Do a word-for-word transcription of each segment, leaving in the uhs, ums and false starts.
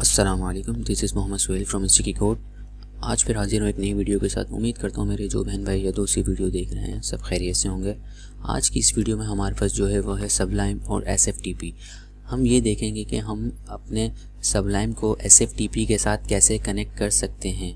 अस्सलाम वालेकुम, this is Mohammad Suhail from इंस्टी की कोड। आज फिर हाजिर हूँ एक नई वीडियो के साथ। उम्मीद करता हूँ मेरे जो बहन भाई या दोस्त ये वीडियो देख रहे हैं सब खैरियत से होंगे। आज की इस वीडियो में हमारे पास जो है वो है सबलाइम और एस एफ टी पी। हम ये देखेंगे कि हम अपने सबलाइम को एस एफ टी पी के साथ कैसे कनेक्ट कर सकते हैं,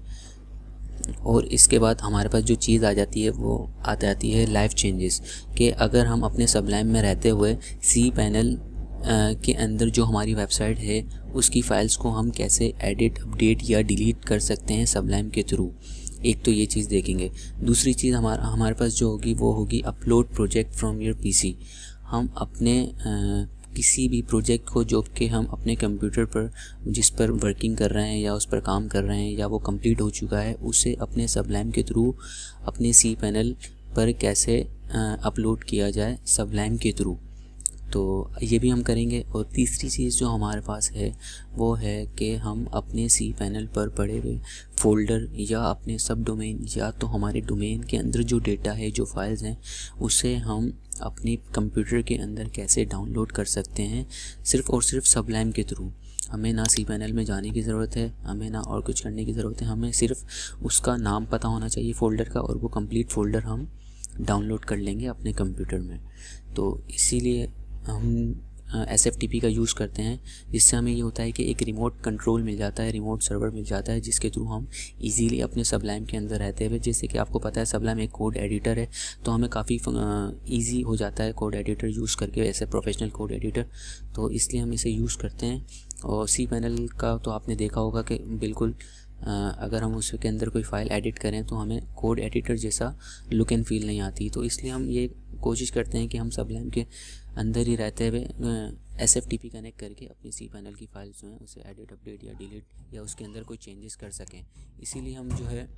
और इसके बाद हमारे पास जो चीज़ आ जाती है वो आ जाती है लाइफ चेंजेस कि अगर हम अपने सबलाइम में रहते हुए सी पैनल के अंदर जो हमारी वेबसाइट है उसकी फ़ाइल्स को हम कैसे एडिट, अपडेट या डिलीट कर सकते हैं सबलाइम के थ्रू। एक तो ये चीज़ देखेंगे। दूसरी चीज़ हमारा हमारे पास जो होगी वो होगी upload project from your PC. हम अपने आ, किसी भी प्रोजेक्ट को जो कि हम अपने कंप्यूटर पर जिस पर वर्किंग कर रहे हैं या उस पर काम कर रहे हैं या वो कंप्लीट हो चुका है उसे अपने सबलाइम के थ्रू अपने सी पैनल पर कैसे अपलोड किया जाए सबलाइम के थ्रू, तो ये भी हम करेंगे। और तीसरी चीज़ जो हमारे पास है वो है कि हम अपने सी पैनल पर पड़े हुए फ़ोल्डर या अपने सब डोमेन या तो हमारे डोमेन के अंदर जो डेटा है, जो फाइल्स हैं, उसे हम अपने कंप्यूटर के अंदर कैसे डाउनलोड कर सकते हैं सिर्फ़ और सिर्फ सबलाइम के थ्रू। हमें ना सी पैनल में जाने की ज़रूरत है, हमें ना और कुछ करने की ज़रूरत है, हमें सिर्फ उसका नाम पता होना चाहिए फ़ोल्डर का, और वो कंप्लीट फ़ोल्डर हम डाउनलोड कर लेंगे अपने कंप्यूटर में। तो इसीलिए हम एस एफ टी पी का यूज़ करते हैं, जिससे हमें ये होता है कि एक रिमोट कंट्रोल मिल जाता है, रिमोट सर्वर मिल जाता है, जिसके थ्रू हम इजीली अपने सबलाइम के अंदर रहते हुए, जैसे कि आपको पता है सबलाइम एक कोड एडिटर है, तो हमें काफ़ी इजी हो जाता है कोड एडिटर यूज़ करके, ऐसे प्रोफेशनल कोड एडिटर, तो इसलिए हम इसे यूज़ करते हैं। और सी पैनल का तो आपने देखा होगा कि बिल्कुल Uh, अगर हम उसके अंदर कोई फ़ाइल एडिट करें तो हमें कोड एडिटर जैसा लुक एंड फील नहीं आती, तो इसलिए हम ये कोशिश करते हैं कि हम सबलाइम के अंदर ही रहते हुए S F T P connect करके अपनी सी पैनल की फ़ाइल्स जो हैं उसे एडिट, अपडेट या डिलीट या उसके अंदर कोई चेंजेस कर सकें। इसीलिए हम जो है,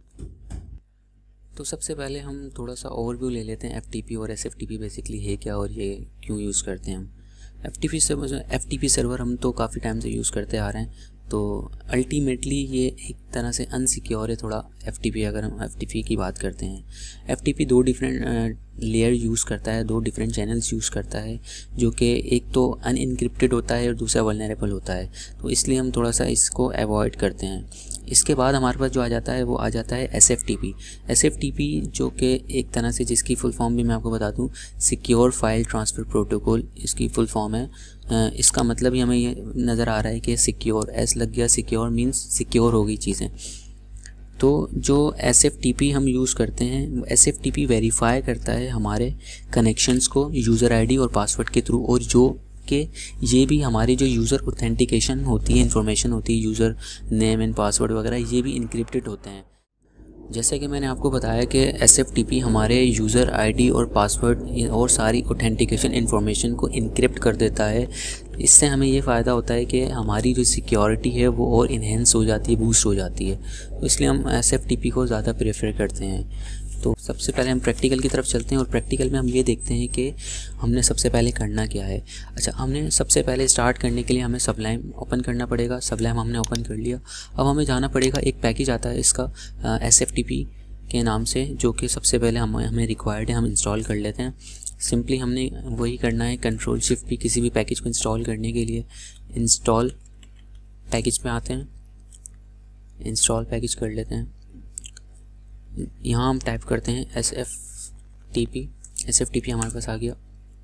तो सबसे पहले हम थोड़ा सा ओवरव्यू ले लेते हैं एफ टी पी और S F T P basically है क्या और ये क्यों यूज़ करते हैं हम। F T P server F T P server हम तो काफ़ी टाइम से यूज़ करते आ रहे हैं, तो अल्टीमेटली ये एक तरह से अनसिक्योर है थोड़ा एफ टी पी। अगर हम एफ टी पी की बात करते हैं, एफ टी पी दो डिफरेंट लेयर यूज़ करता है, दो डिफरेंट चैनल्स यूज़ करता है, जो कि एक तो अनइनक्रिप्टेड होता है और दूसरा वल्नरेबल होता है, तो इसलिए हम थोड़ा सा इसको अवॉइड करते हैं। इसके बाद हमारे पास जो आ जाता है वो आ जाता है S F T P. S F T P जो कि एक तरह से, जिसकी फुल फॉर्म भी मैं आपको बता दूं, सिक्योर फाइल ट्रांसफ़र प्रोटोकॉल इसकी फुल फॉर्म है। इसका मतलब ही हमें ये नज़र आ रहा है कि सिक्योर, एस लग गया, सिक्योर मींस सिक्योर हो गई चीज़ें। तो जो एस एफ टी पी हम यूज़ करते हैं, S F T P verify करता है हमारे कनेक्शंस को यूज़र आईडी और पासवर्ड के थ्रू, और जो कि ये भी हमारी जो यूज़र ऑथेंटिकेशन होती है, इंफॉर्मेशन होती है, यूज़र नेम एंड पासवर्ड वगैरह, ये भी इनक्रिप्टेड होते हैं। जैसे कि मैंने आपको बताया कि एस एफ टी पी हमारे यूज़र आईडी और पासवर्ड और सारी ऑथेंटिकेशन इन्फॉर्मेशन को इनक्रिप्ट कर देता है। इससे हमें ये फ़ायदा होता है कि हमारी जो सिक्योरिटी है वो और इन्हेंस हो जाती है, बूस्ट हो जाती है, तो इसलिए हम एस एफ टी पी को ज़्यादा प्रेफर करते हैं। तो सबसे पहले हम प्रैक्टिकल की तरफ चलते हैं, और प्रैक्टिकल में हम ये देखते हैं कि हमने सबसे पहले करना क्या है। अच्छा, हमने सबसे पहले स्टार्ट करने के लिए हमें सबलाइम ओपन करना पड़ेगा। सबलाइम हमने ओपन कर लिया। अब हमें जाना पड़ेगा, एक पैकेज आता है इसका एस एफ टी पी के नाम से, जो कि सबसे पहले हम हमें रिक्वायर्ड है, हम इंस्टॉल कर लेते हैं। सिंपली हमने वही करना है, कंट्रोल शिफ्ट पी किसी भी पैकेज को इंस्टॉल करने के लिए इंस्टॉल पैकेज पे आते हैं, इंस्टॉल पैकेज कर लेते हैं। यहाँ हम टाइप करते हैं S F T P. S F T P हमारे पास आ गया,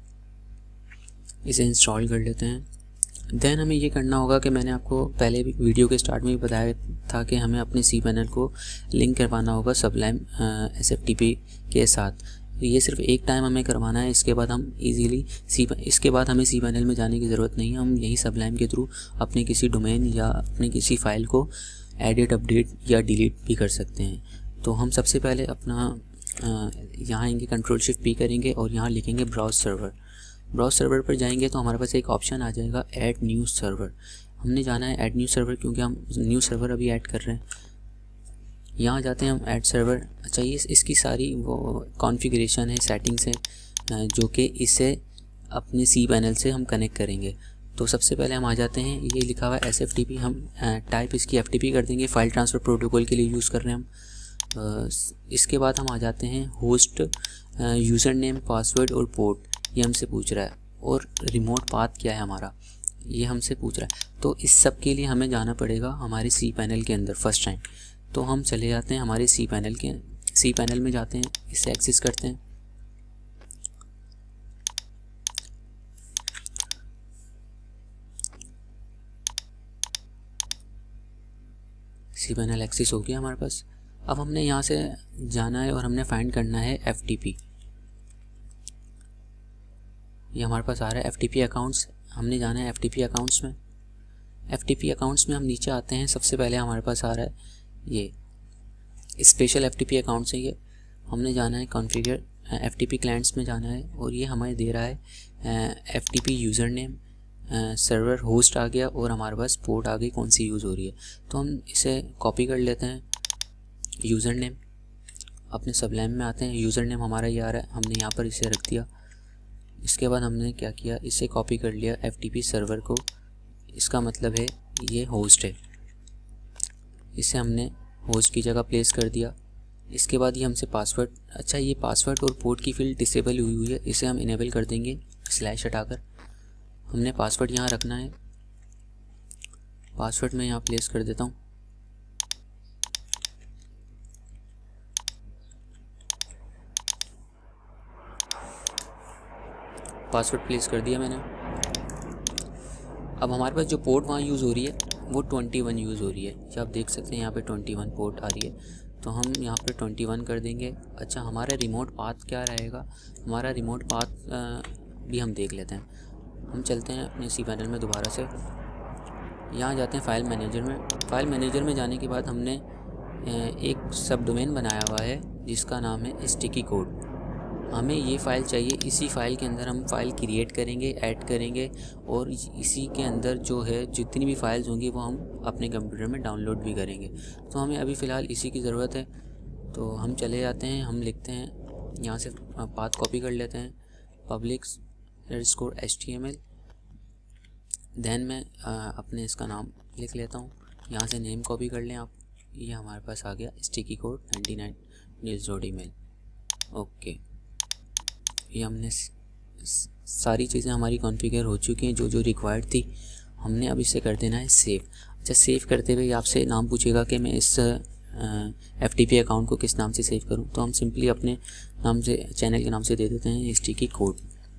इसे इंस्टॉल कर लेते हैं। देन हमें ये करना होगा कि मैंने आपको पहले भी वीडियो के स्टार्ट में भी बताया था कि हमें अपने सी पैनल को लिंक करवाना होगा Sublime S F T P के साथ। ये सिर्फ एक टाइम हमें करवाना है, इसके बाद हम इजीली सी इसके बाद हमें सी पैनल में जाने की ज़रूरत नहीं है। हम यही सबलाइम के थ्रू अपने किसी डोमेन या अपने किसी फ़ाइल को एडिट, अपडेट या डिलीट भी कर सकते हैं। तो हम सबसे पहले अपना यहाँ आएंगे, कंट्रोल शिफ्ट पी करेंगे और यहाँ लिखेंगे ब्राउज सर्वर। ब्राउज सर्वर पर जाएंगे तो हमारे पास एक ऑप्शन आ जाएगा ऐड न्यू सर्वर। हमने जाना है ऐड न्यू सर्वर, क्योंकि हम न्यू सर्वर अभी ऐड कर रहे हैं। यहाँ जाते हैं हम ऐड सर्वर। अच्छा, ये इसकी सारी वो कॉन्फ़िगरेशन है, सेटिंग्स हैं, जो कि इसे अपने सी पैनल से हम कनेक्ट करेंगे। तो सबसे पहले हम आ जाते हैं, ये लिखा हुआ है एस एफ टी पी, हम टाइप इसकी एफ टी पी कर देंगे, फाइल ट्रांसफ़र प्रोटोकॉल के लिए यूज़ कर रहे हैं हम। इसके बाद हम आ जाते हैं होस्ट, यूज़र नेम, पासवर्ड और पोर्ट, ये हमसे पूछ रहा है, और रिमोट पाथ क्या है हमारा। ये हमसे पूछ रहा है। तो इस सब के लिए हमें जाना पड़ेगा हमारे सी पैनल के अंदर फर्स्ट टाइम। तो हम चले जाते हैं हमारे सी पैनल के सी पैनल में जाते हैं, इसे एक्सेस करते हैं। सी पैनल एक्सेस हो गया हमारे पास। अब हमने यहाँ से जाना है और हमने फाइंड करना है एफ टी पी। ये हमारे पास आ रहा है एफ टी पी अकाउंट्स। हमने जाना है एफ टी पी अकाउंट्स में। एफ टी पी अकाउंट्स में हम नीचे आते हैं, सबसे पहले हमारे पास आ रहा है ये special F T P accounts है। ये हमने जाना है configure F T P clients में जाना है और ये हमें दे रहा है F T P user name, server host आ गया और हमारे पास पोर्ट आ गई कौन सी यूज़ हो रही है। तो हम इसे कॉपी कर लेते हैं। यूज़र नेम अपने सबलाइम में आते हैं, यूज़र नेम हमारा ये आ रहा है, हमने यहाँ पर इसे रख दिया। इसके बाद हमने क्या किया, इसे कॉपी कर लिया एफ टी पी सर्वर को। इसका मतलब है ये होस्ट है, इसे हमने होस्ट की जगह प्लेस कर दिया। इसके बाद ये हमसे पासवर्ड, अच्छा ये पासवर्ड और पोर्ट की फील्ड डिसेबल हुई हुई है, इसे हम इनेबल कर देंगे स्लैश हटाकर। हमने पासवर्ड यहाँ रखना है, पासवर्ड मैं यहाँ प्लेस कर देता हूँ। पासवर्ड प्लेस कर दिया मैंने। अब हमारे पास जो पोर्ट वहाँ यूज़ हो रही है वो ट्वेंटी वन यूज़ हो रही है, जो आप देख सकते हैं यहाँ पे ट्वेंटी वन पोर्ट आ रही है। तो हम यहाँ पे ट्वेंटी वन कर देंगे। अच्छा हमारा रिमोट पाथ क्या रहेगा, हमारा रिमोट पाथ भी हम देख लेते हैं। हम चलते हैं अपने सी पैनल में दोबारा से, यहाँ जाते हैं फ़ाइल मैनेजर में। फ़ाइल मैनेजर में जाने के बाद हमने एक सब डोमेन बनाया हुआ है जिसका नाम है स्टिकी कोड। हमें ये फ़ाइल चाहिए, इसी फ़ाइल के अंदर हम फ़ाइल क्रिएट करेंगे, ऐड करेंगे और इसी के अंदर जो है जितनी भी फ़ाइल्स होंगी वो हम अपने कंप्यूटर में डाउनलोड भी करेंगे। तो हमें अभी फ़िलहाल इसी की ज़रूरत है। तो हम चले जाते हैं, हम लिखते हैं यहाँ से पाथ कॉपी कर लेते हैं, public underscore H T M L. Then मैं अपने इसका नाम लिख लेता हूँ, यहाँ से नेम कॉपी कर लें आप। ये हमारे पास आ गया sticky code ninety nine news dot email. Okay, ये हमने सारी चीज़ें हमारी कॉन्फ़िगर हो चुकी हैं जो जो रिक्वायर्ड थी। हमने अब इसे कर देना है सेव। अच्छा सेव करते हुए आपसे नाम पूछेगा कि मैं इस एफ टी पी अकाउंट को किस नाम से सेव करूं। तो हम सिंपली अपने नाम से, चैनल के नाम से दे देते हैं स्टिकी कोड।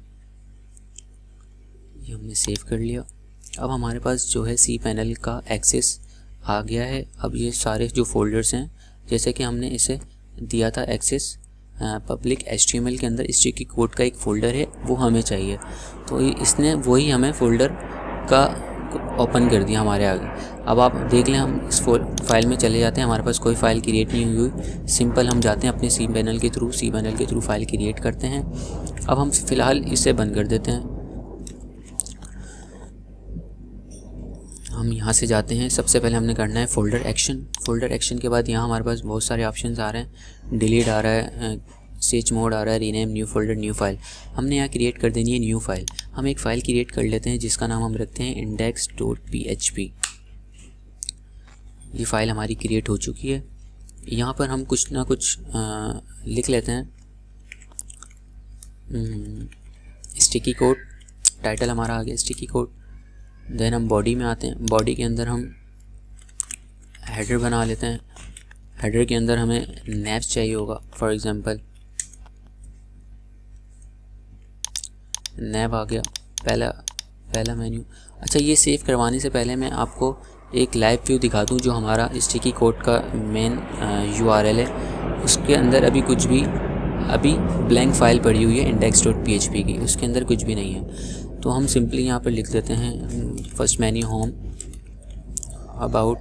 ये हमने सेव कर लिया। अब हमारे पास जो है सी पैनल का एक्सेस आ गया है। अब ये सारे जो फोल्डर्स हैं, जैसे कि हमने इसे दिया था access public H T M L के अंदर स्टिकी कोड का एक फ़ोल्डर है, वो हमें चाहिए। तो इसने वही हमें फ़ोल्डर का ओपन कर दिया हमारे आगे। अब आप देख लें, हम इस फाइल में चले जाते हैं, हमारे पास कोई फ़ाइल क्रिएट नहीं हुई हुई, सिंपल हम जाते हैं अपने सी पैनल के थ्रू, सी पैनल के थ्रू फाइल क्रिएट करते हैं। अब हम फ़िलहाल इसे बंद कर देते हैं। हम यहाँ से जाते हैं, सबसे पहले हमने करना है फ़ोल्डर एक्शन। फ़ोल्डर एक्शन के बाद यहाँ हमारे पास बहुत सारे ऑप्शंस आ रहे हैं, डिलीट आ रहा है, स्विच मोड आ रहा है, rename, new folder, new file. हमने यहाँ क्रिएट कर देनी है न्यू फाइल। हम एक फ़ाइल क्रिएट कर लेते हैं जिसका नाम हम रखते हैं index dot P H P. ये फ़ाइल हमारी क्रिएट हो चुकी है। यहाँ पर हम कुछ ना कुछ आ, लिख लेते हैं। स्टिकी कोड, टाइटल हमारा आ गया स्टिकी कोड। देन हम बॉडी में आते हैं, बॉडी के अंदर हम हेडर बना लेते हैं। हेडर के अंदर हमें नैप्स चाहिए होगा, फॉर एग्जांपल नैप आ गया, पहला पहला मेन्यू। अच्छा ये सेव करवाने से पहले मैं आपको एक लाइव व्यू दिखा दूं जो हमारा स्टिकी कोड का मेन यू आर एल है। उसके अंदर अभी कुछ भी, अभी ब्लैंक फाइल पड़ी हुई है index dot P H P की, उसके अंदर कुछ भी नहीं है। तो हम सिंपली यहाँ पर लिख देते हैं first menu home, about,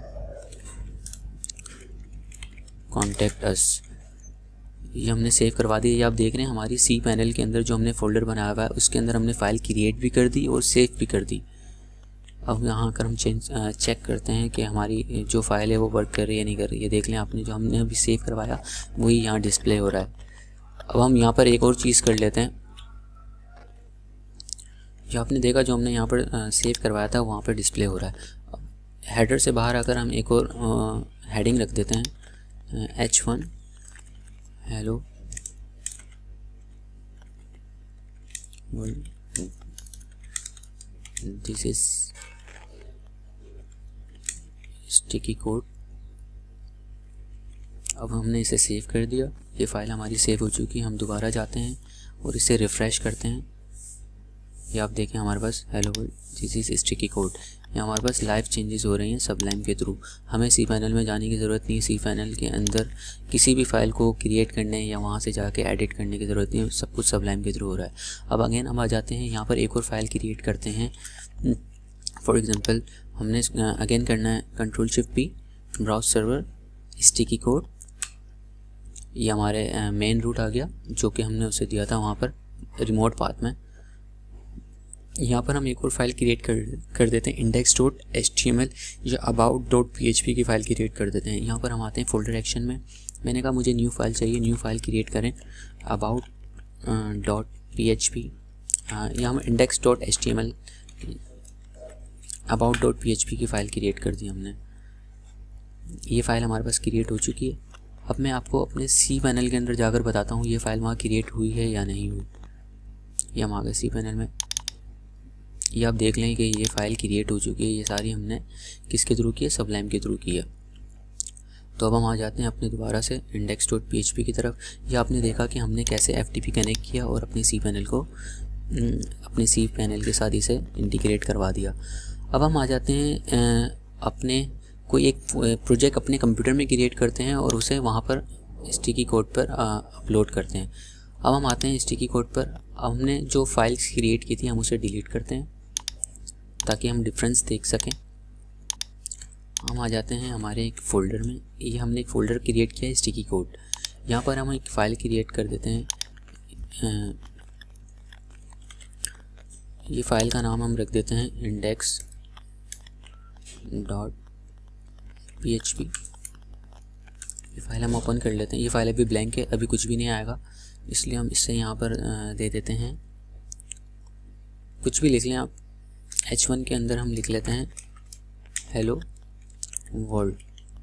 contact us. ये हमने सेव करवा दिया। ये आप देख रहे हैं हमारी सी पैनल के अंदर जो हमने फ़ोल्डर बनाया हुआ है उसके अंदर हमने फ़ाइल क्रिएट भी कर दी और सेव भी कर दी। अब यहाँ कर हम चेंज चेक करते हैं कि हमारी जो फाइल है वो वर्क कर रही है नहीं कर रही है। देख लें आपने जो हमने अभी सेव करवाया वही यहाँ डिस्प्ले हो रहा है। अब हम यहाँ पर एक और चीज़ कर लेते हैं, जो आपने देखा जो हमने यहाँ पर सेव करवाया था वहाँ पर डिस्प्ले हो रहा है। हेडर से बाहर आकर हम एक और हेडिंग रख देते हैं, H one hello world. This is sticky code. अब हमने इसे सेव कर दिया, ये फाइल हमारी सेव हो चुकी है। हम दोबारा जाते हैं और इसे रिफ़्रेश करते हैं। ये आप देखें हमारे पास hello world this is sticky code, ये हमारे पास लाइव चेंजेस हो रही हैं सबलाइम के थ्रू। हमें सी पैनल में जाने की ज़रूरत नहीं, सी पैनल के अंदर किसी भी फाइल को क्रिएट करने या वहाँ से जाके एडिट करने की ज़रूरत नहीं, सब कुछ सबलाइम के थ्रू हो रहा है। अब अगेन हम आ जाते हैं यहाँ पर, एक और फाइल क्रिएट करते हैं। फॉर एग्ज़ाम्पल हमने अगेन करना है control shift P, browse server, sticky code. ये हमारे मेन रूट आ गया जो कि हमने उसे दिया था वहाँ पर रिमोट पाथ में। यहाँ पर हम एक और फाइल क्रिएट कर कर देते हैं, index dot H T M L या about dot P H P की फ़ाइल क्रिएट कर देते हैं। यहाँ पर हम आते हैं फोल्डर एक्शन में। मैंने कहा मुझे न्यू फाइल चाहिए, न्यू फाइल क्रिएट करें about dot P H P. यहाँ हम index dot H T M L about dot P H P की फ़ाइल क्रिएट कर दी हमने। ये फ़ाइल हमारे पास क्रिएट हो चुकी है। अब मैं आपको अपने सी पैनल के अंदर जाकर बताता हूँ ये फ़ाइल वहाँ क्रिएट हुई है या नहीं हुई। ये हम आ गए सी पैनल में, ये आप देख लें कि ये फ़ाइल क्रिएट हो चुकी है। ये सारी हमने किसके थ्रू की है, सबलाइम के थ्रू की है। तो अब हम आ जाते हैं अपने दोबारा से index dot P H P की तरफ। ये आपने देखा कि हमने कैसे एफ टी पी कनेक्ट किया और अपने सी पैनल को अपने सी पैनल के साथ इसे इंटीग्रेट करवा दिया। अब हम आ जाते हैं अपने कोई एक प्रोजेक्ट अपने कंप्यूटर में क्रिएट करते हैं और उसे वहाँ पर स्टिकी कोड पर अपलोड करते हैं। अब हम आते हैं स्टिकी कोड पर। अब हमने जो फाइल्स क्रिएट की थी हम उसे डिलीट करते हैं ताकि हम डिफरेंस देख सकें। हम आ जाते हैं हमारे एक फ़ोल्डर में। ये हमने एक फ़ोल्डर क्रिएट किया है स्टिकी कोड। यहाँ पर हम एक फ़ाइल क्रिएट कर देते हैं। ये फ़ाइल का नाम हम रख देते हैं index dot P H P. ये फाइल हम ओपन कर लेते हैं। ये फाइल अभी ब्लैंक है, अभी कुछ भी नहीं आएगा, इसलिए हम इससे यहाँ पर दे देते हैं, कुछ भी लिख लें आप। एच वन के अंदर हम लिख लेते हैं hello world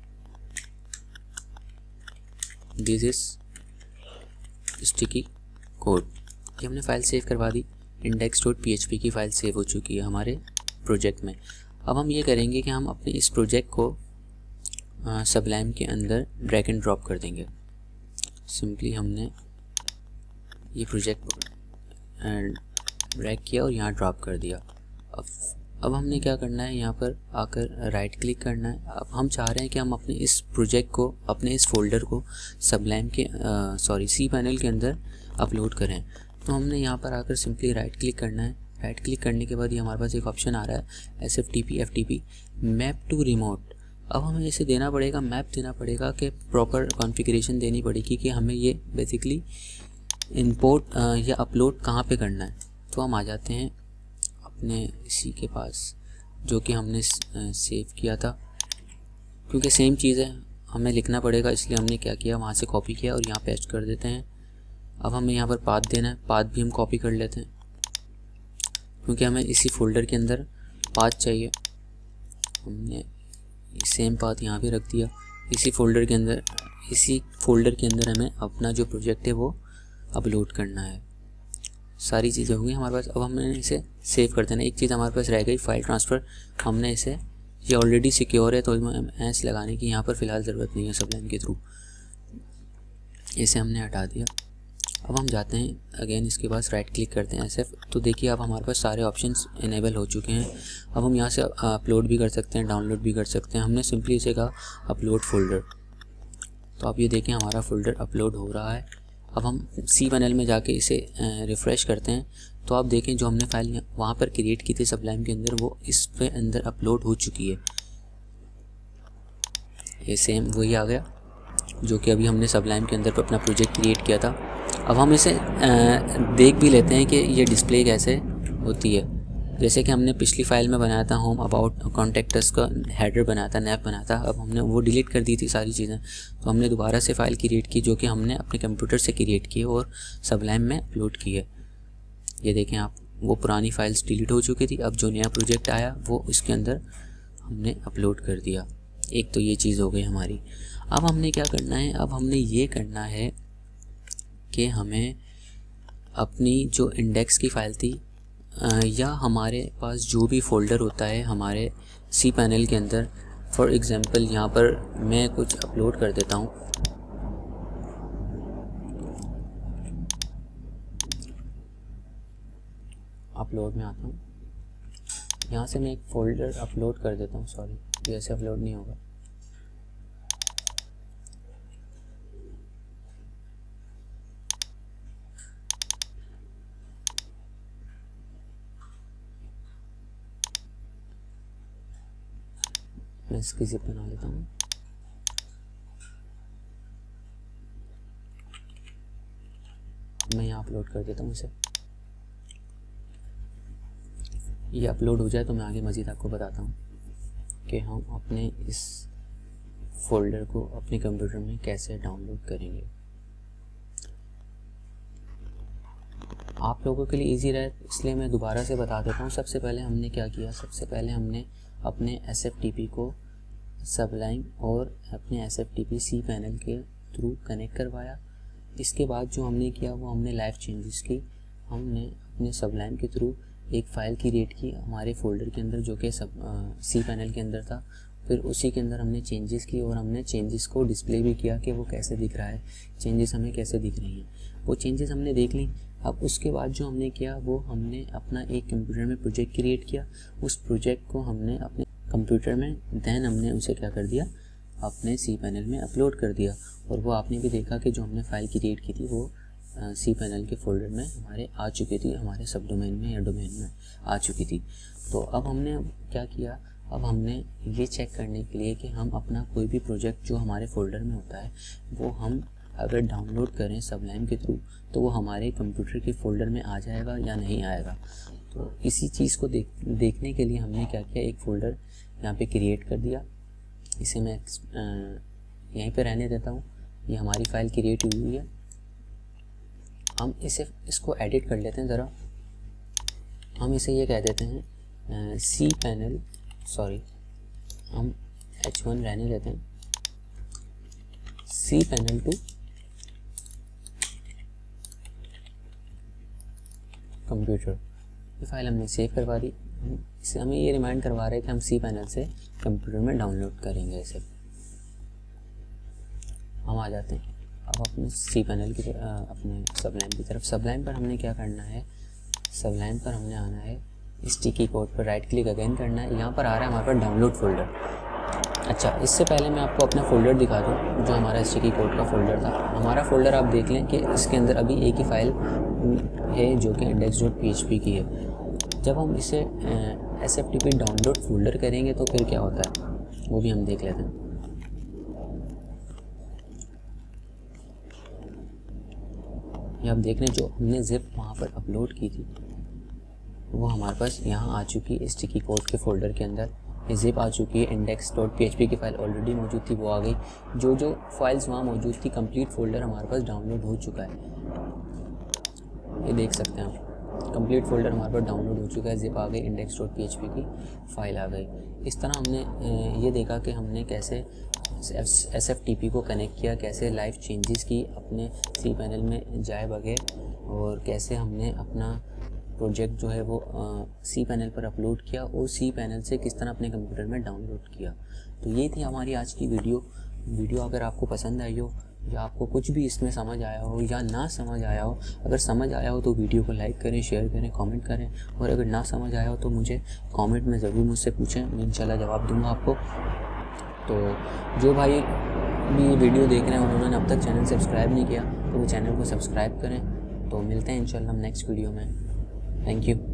this is sticky code. ये हमने फ़ाइल सेव करवा दी। Index dot P H P की फ़ाइल सेव हो चुकी है हमारे प्रोजेक्ट में। अब हम ये करेंगे कि हम अपने इस प्रोजेक्ट को सबलाइम के अंदर ड्रैग एंड ड्रॉप कर देंगे। सिंपली हमने ये प्रोजेक्ट ड्रैग किया और यहाँ ड्रॉप कर दिया। अब अब हमने क्या करना है, यहाँ पर आकर राइट क्लिक करना है। अब हम चाह रहे हैं कि हम अपने इस प्रोजेक्ट को, अपने इस फोल्डर को सबलाइम के सॉरी सी पैनल के अंदर अपलोड करें। तो हमने यहाँ पर आकर सिंपली राइट क्लिक करना है। राइट क्लिक करने के बाद ये हमारे पास एक ऑप्शन आ रहा है S F T P F T P map to remote. अब हमें इसे देना पड़ेगा, मैप देना पड़ेगा कि प्रॉपर कॉन्फ़िगरेशन देनी पड़ेगी कि हमें ये बेसिकली इंपोर्ट या अपलोड कहाँ पे करना है। तो हम आ जाते हैं अपने इसी के पास जो कि हमने सेव किया था, क्योंकि सेम चीज़ है हमें लिखना पड़ेगा, इसलिए हमने क्या किया वहाँ से कॉपी किया और यहाँ पेस्ट कर देते हैं। अब हमें यहाँ पर पाथ देना है, पाथ भी हम कॉपी कर लेते हैं क्योंकि हमें इसी फोल्डर के अंदर पाथ चाहिए। हमने सेम पाथ यहाँ पे रख दिया। इसी फोल्डर के अंदर इसी फोल्डर के अंदर हमें अपना जो प्रोजेक्ट है वो अपलोड करना है। सारी चीज़ें होंगी हमारे पास। अब हमने इसे सेव कर देना। एक चीज़ हमारे पास रह गई, फाइल ट्रांसफ़र। हमने इसे, ये ऑलरेडी सिक्योर है तो एस लगाने की यहाँ पर फ़िलहाल ज़रूरत नहीं है सबलाइम के थ्रू, इसे हमने हटा दिया। अब हम जाते हैं अगेन इसके पास, राइट क्लिक करते हैं एस एफ। तो देखिए अब हमारे पास सारे ऑप्शंस इनेबल हो चुके हैं। अब हम यहाँ से अपलोड भी कर सकते हैं, डाउनलोड भी कर सकते हैं। हमने सिंपली इसे कहा अपलोड फोल्डर, तो आप ये देखें हमारा फोल्डर अपलोड हो रहा है। अब हम सी पैनल में जाके इसे रिफ़्रेश करते हैं तो आप देखें जो हमने फाइल वहाँ पर क्रिएट की थी सबलाइम के अंदर वो इस पे अंदर अपलोड हो चुकी है। ये सेम वही आ गया जो कि अभी हमने सबलाइम के अंदर पर अपना प्रोजेक्ट क्रिएट किया था। अब हम इसे देख भी लेते हैं कि ये डिस्प्ले कैसे होती है। जैसे कि हमने पिछली फ़ाइल में बनाया था होम अबाउट कॉन्टैक्टस का हेडर बनाया था, नैप बनाया था। अब हमने वो डिलीट कर दी थी सारी चीज़ें, तो हमने दोबारा से फ़ाइल क्रिएट की जो कि हमने अपने कंप्यूटर से क्रिएट की और सबलाइम में अपलोड की है। ये देखें आप, वो पुरानी फाइल्स डिलीट हो चुकी थी, अब जो नया प्रोजेक्ट आया वो इसके अंदर हमने अपलोड कर दिया। एक तो ये चीज़ हो गई हमारी। अब हमने क्या करना है, अब हमने ये करना है कि हमें अपनी जो इंडेक्स की फ़ाइल थी या हमारे पास जो भी फ़ोल्डर होता है हमारे सी पैनल के अंदर, फॉर एग्ज़ाम्पल यहाँ पर मैं कुछ अपलोड कर देता हूँ। अपलोड में आता हूँ, यहाँ से मैं एक फ़ोल्डर अपलोड कर देता हूँ। सॉरी, ये ऐसे अपलोड नहीं होगा। मैं इसकी ज़िप बना लेता हूँ। मैं यहाँ अपलोड कर देता हूँ इसे। ये अपलोड हो जाए तो मैं आगे मज़ीद आपको बताता हूँ कि हम अपने इस फोल्डर को अपने कंप्यूटर में कैसे डाउनलोड करेंगे। आप लोगों के लिए इजी रहे इसलिए मैं दोबारा से बता देता हूँ। सबसे पहले हमने क्या किया, सबसे पहले हमने अपने एस एफ टी पी को सबलाइम और अपने S F T P C panel के थ्रू कनेक्ट करवाया। इसके बाद जो हमने किया वो हमने लाइव चेंजेस की। हमने अपने सबलाइम के थ्रू एक फ़ाइल क्रिएट की हमारे फोल्डर के अंदर जो कि सब सी पैनल के अंदर था। फिर उसी के अंदर हमने चेंजेस की और हमने चेंजेस को डिस्प्ले भी किया कि वो कैसे दिख रहा है, चेंजेस हमें कैसे दिख रही हैं। वो चेंजेस हमने देख ली। अब उसके बाद जो हमने किया वो हमने अपना एक कंप्यूटर में प्रोजेक्ट क्रिएट किया। उस प्रोजेक्ट को हमने अपने कंप्यूटर में दैन हमने उसे क्या कर दिया, अपने सी पैनल में अपलोड कर दिया। और वो आपने भी देखा कि जो हमने फ़ाइल क्रिएट की थी वो सी पैनल के फोल्डर में हमारे आ चुकी थी, हमारे सब डोमेन में या डोमेन में आ चुकी थी। तो अब हमने क्या किया, अब हमने ये चेक करने के लिए कि हम अपना कोई भी प्रोजेक्ट जो हमारे फोल्डर में होता है वो हम अगर डाउनलोड करें सबलाइम के थ्रू तो वो हमारे कंप्यूटर के फोल्डर में आ जाएगा या नहीं आएगा। तो इसी चीज़ को देख देखने के लिए हमने क्या किया, एक फ़ोल्डर यहाँ पे क्रिएट कर दिया। इसे मैं यहीं पे रहने देता हूँ। ये हमारी फ़ाइल क्रिएट हुई है। हम इसे इसको एडिट कर लेते हैं ज़रा। हम इसे ये कह देते हैं सी पैनल, सॉरी हम एच वन रहने देते हैं, सी पैनल टू कंप्यूटर। ये फाइल हमने सेव करवा दी। इसे हमें ये रिमाइंड करवा रहे हैं कि हम सी पैनल से कंप्यूटर में डाउनलोड करेंगे। इसे हम आ जाते हैं अब अपने सी पैनल की अपने सबलाइम की तरफ। सबलाइम पर हमने क्या करना है, सबलाइम पर हमने आना है, स्टिकी कोड पर राइट क्लिक अगेन करना है। यहाँ पर आ रहा है हमारे पास डाउनलोड फोल्डर। अच्छा, इससे पहले मैं आपको अपना फ़ोल्डर दिखा दूँ जो हमारा स्टिकी कोड का फ़ोल्डर था। हमारा फ़ोल्डर आप देख लें कि इसके अंदर अभी एक ही फ़ाइल है जो कि index dot P H P की है। जब हम इसे S F T P download folder करेंगे तो फिर क्या होता है वो भी हम देख लेते हैं। ये आप देख रहे हैं जो हमने ज़िप वहाँ पर अपलोड की थी वो हमारे पास यहाँ आ चुकी है। स्टिकी कोड के फ़ोल्डर के अंदर ये ज़िप आ चुकी है। Index dot P H P की फ़ाइल ऑलरेडी मौजूद थी, वो आ गई। जो जो फाइल्स वहाँ मौजूद थी कंप्लीट फ़ोल्डर हमारे पास डाउनलोड हो चुका है। ये देख सकते हैं आप, कंप्लीट फ़ोल्डर हमारे पास डाउनलोड हो चुका है। ज़िप आ गई, index dot P H P की फ़ाइल आ गई। इस तरह हमने ये देखा कि हमने कैसे एस एफ टी पी को कनेक्ट किया, कैसे लाइव चेंजेस की अपने सी पैनल में जाए बगैर, और कैसे हमने अपना प्रोजेक्ट जो है वो सी पैनल पर अपलोड किया और सी पैनल से किस तरह अपने कंप्यूटर में डाउनलोड किया। तो ये थी हमारी आज की वीडियो। वीडियो अगर आपको पसंद आई हो या आपको कुछ भी इसमें समझ आया हो या ना समझ आया हो, अगर समझ आया हो तो वीडियो को लाइक करें, शेयर करें, कमेंट करें। और अगर ना समझ आया हो तो मुझे कमेंट में ज़रूर मुझसे पूछें, मैं इंशाल्लाह जवाब दूंगा आपको। तो जो भाई भी वीडियो देख रहे हैं और उन्होंने अब तक चैनल सब्सक्राइब नहीं किया तो वो चैनल को सब्सक्राइब करें। तो मिलते हैं इंशाल्लाह नेक्स्ट वीडियो में। Thank you.